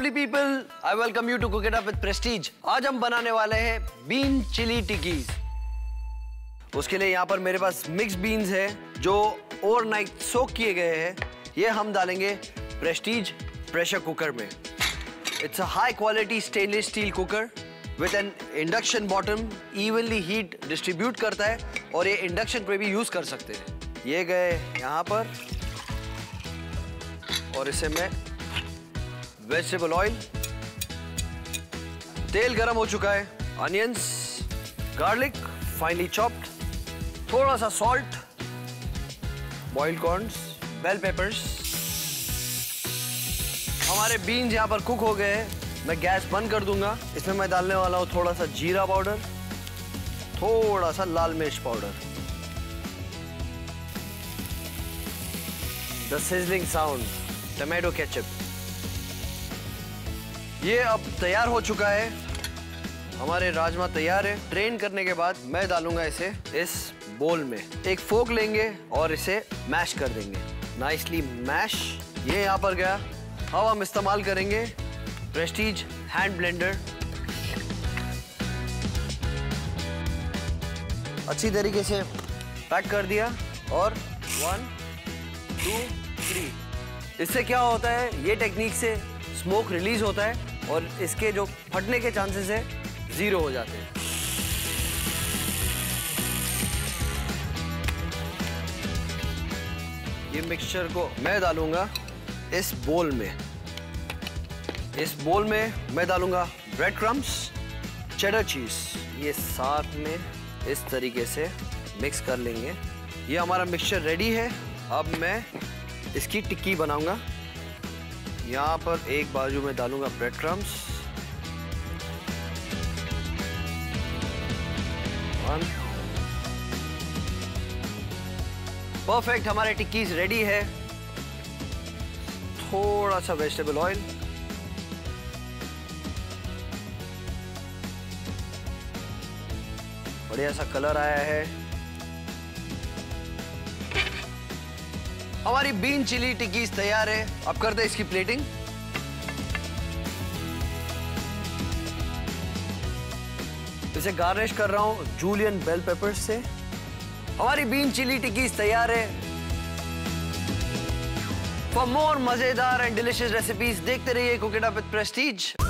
Lovely people, I welcome you to cook it up with Prestige. आज हम बनाने वाले हैं बीन चिली टिक्कीज। उसके लिए यहाँ पर मेरे पास मिक्स बीन्स है जो ओवरनाइट सोक किए गए हैं। ये हम डालेंगे प्रेस्टीज प्रेशर कुकर में। It's a high quality stainless steel cooker with an induction bottom, evenly heat distribute करता है और ये इंडक्शन पे भी यूज कर सकते हैं। ये गए यहाँ पर और इसे मैं वेजिटेबल ऑयल, तेल गरम हो चुका है, अनियंस, गार्लिक फाइनली चॉप्ड, थोड़ा सा salt, boiled corns, bell peppers. हमारे बीन्स यहाँ पर कुक हो गए हैं। मैं गैस बंद कर दूंगा। इसमें मैं डालने वाला हूँ थोड़ा सा जीरा पाउडर, थोड़ा सा लाल मिर्च powder. The sizzling sound, tomato ketchup. ये अब तैयार हो चुका है। हमारे राजमा तैयार है। ड्रेन करने के बाद मैं डालूंगा इसे इस बोल में। एक फोक लेंगे और इसे मैश कर देंगे, नाइसली मैश। ये यहाँ पर गया। अब हम इस्तेमाल करेंगे प्रेस्टीज हैंड ब्लेंडर। अच्छी तरीके से पैक कर दिया और 1 2 3। इससे क्या होता है, ये टेक्निक से स्मोक रिलीज होता है और इसके जो फटने के चांसेस है 0 हो जाते हैं। ये मिक्सचर को मैं डालूंगा इस बोल में। इस बोल में मैं डालूंगा ब्रेड क्रम्स, चेडर चीज। ये साथ में इस तरीके से मिक्स कर लेंगे। ये हमारा मिक्सचर रेडी है। अब मैं इसकी टिक्की बनाऊंगा। यहाँ पर एक बाजू में डालूंगा ब्रेड क्रम्स, 1। परफेक्ट, हमारे टिक्कीज रेडी है। थोड़ा सा वेजिटेबल ऑयल, बढ़िया सा कलर आया है। हमारी बीन चिली टिक्कीज तैयार है। अब करते हैं इसकी प्लेटिंग। इसे गार्निश कर रहा हूं जूलियन बेल पेपर्स से। हमारी बीन चिली टिक्कीज तैयार है। फॉर मोर मजेदार एंड डिलिशियस रेसिपीज देखते रहिए cook it up with Prestige.